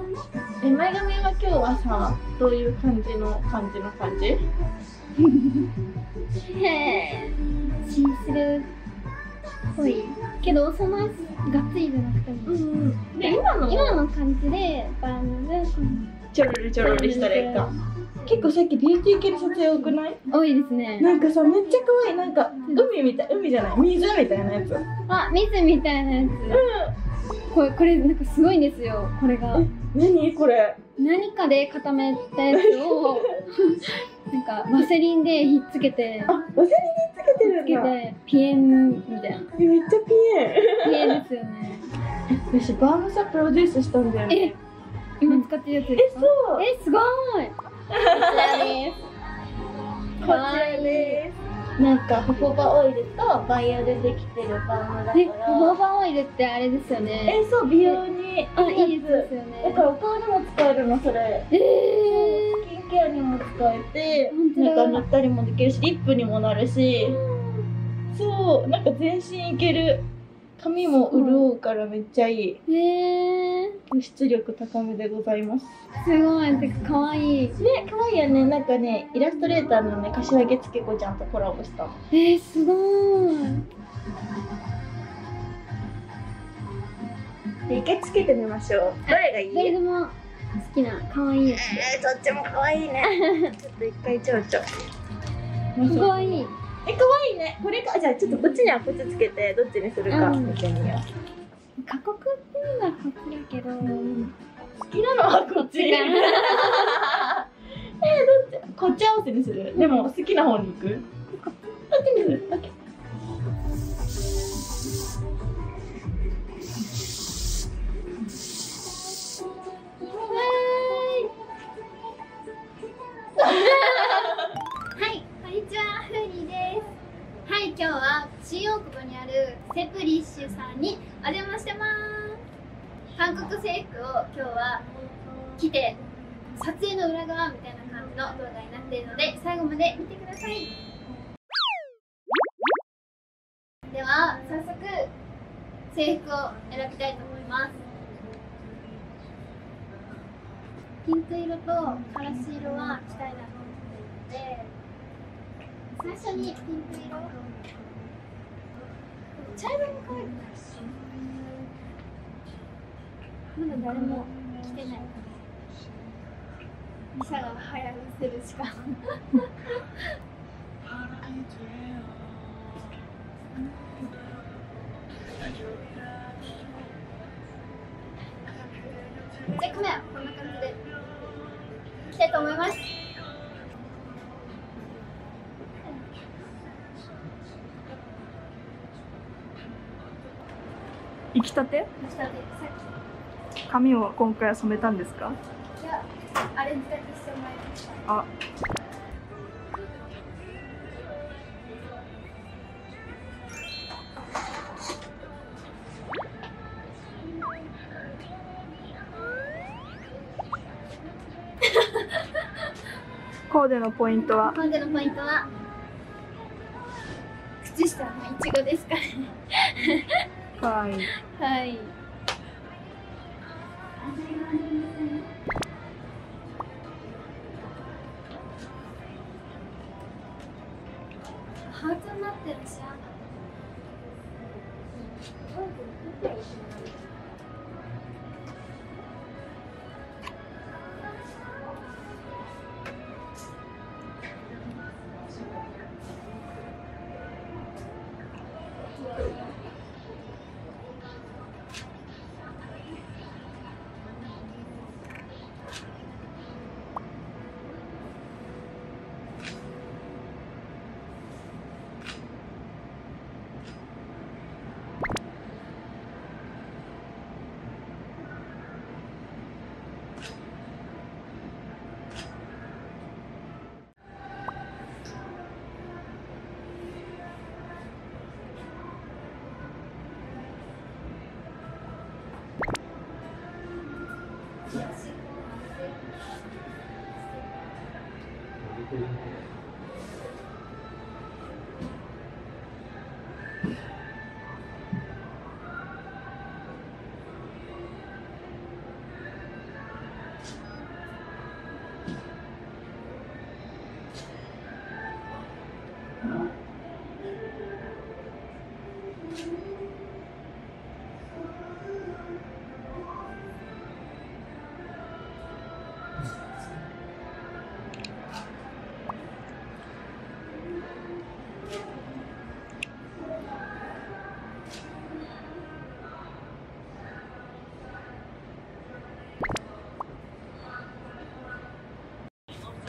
前髪は今日はさ、どういう感じの感じ？ シンスルっぽいけど、そんながっつりじゃなくても、 で今の感じでバームでちょろりしたらいいか。結構さっきビューティー系の撮影多くない？ 多いですね。 なんかさ、めっちゃ可愛い。なんか海じゃない、水みたいなやつ。 あ、水みたいなやつ。これなんかすごいんですよ。これが。 何これ？ 何かで固めたやつをなんかワセリンでひっつけて。 あ、ワセリンでつけてるんだ。 ピエンみたいな。 めっちゃピエンですよね。 私バームさプロデュースしたんだよね。 今使ってるやつですか？ そう。 すごい。こちらです。 こちらです。なんかホホバオイルとバイオでできてるバームだから。 ホホバオイルってあれですよね。 そう、美容にいいやつ。 いいですよね。 だからお顔にも使えるの、それ。スキンケアにも使えて、なんか塗ったりもできるし、リップにもなるし。そう、なんか全身いける。髪も潤うからめっちゃいい。保湿力高めでございます。 すごい、てか可愛い。 ね、可愛いよね。なんかね、イラストレーターのね、柏木つけ子ちゃんとコラボしたの。 すごい。 一回つけてみましょう。どれがいい？ どれでも好きな可愛いやつ。 どっちも可愛いね。ちょっと一回ちょうちょ。 すごい。 可愛いね。これか。じゃあちょっとこっちにはこっちつけてどっちにするか見てみよう。 過酷っていうのはこっちだけど、 好きなのはこっち。どっち？こっち合わせにする。でも好きな方に行く？こっちにする。オッケー。 はい、こんにちは、フーリーです。はい、今日は新大久保にあるセプリッシュさんにお邪魔してます。韓国制服を今日は着て撮影の裏側みたいな感じの動画になっているので、最後まで見てください。では早速制服を選びたいと思います。ピンク色とカラシ色は着たいなと思っているので、最初にピンク色、茶色も可愛くないし、まだ誰も着てないからミサが早くするしか1着目はこんな感じでいきたいと思います。 行きたて？髪を今回は染めたんですか？ いや、アレンジだけしてもらいました。 あ、コーデのポイントは？ コーデのポイントは靴下のイチゴですかね。 かわいい。 はい。ハートになってるし、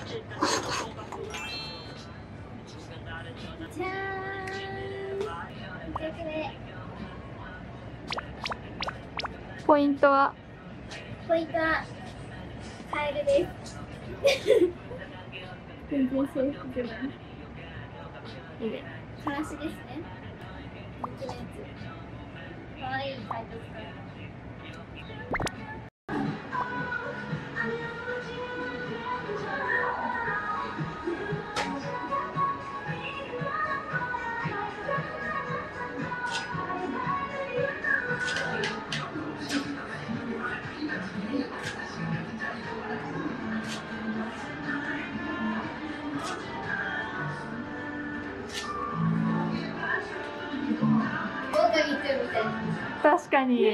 じゃーん。見てくれ。 ポイントはポイントはカエルです。全然制服じゃない。からしですね。人気のやつ。可愛い配達から。 確かに。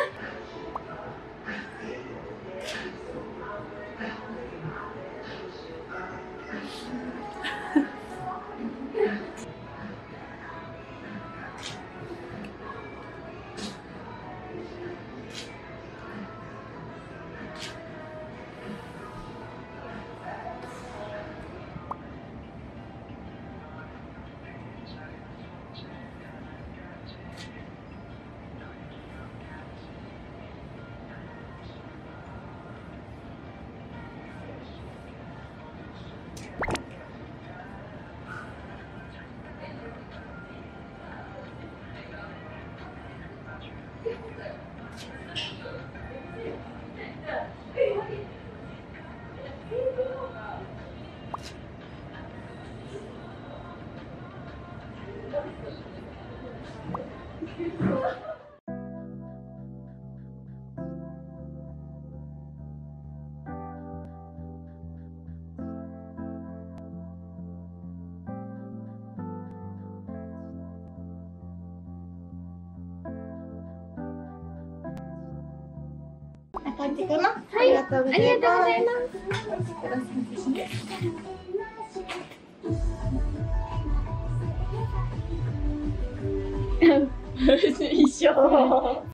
な感じかな。 はい、 ありがとうございます。一緒。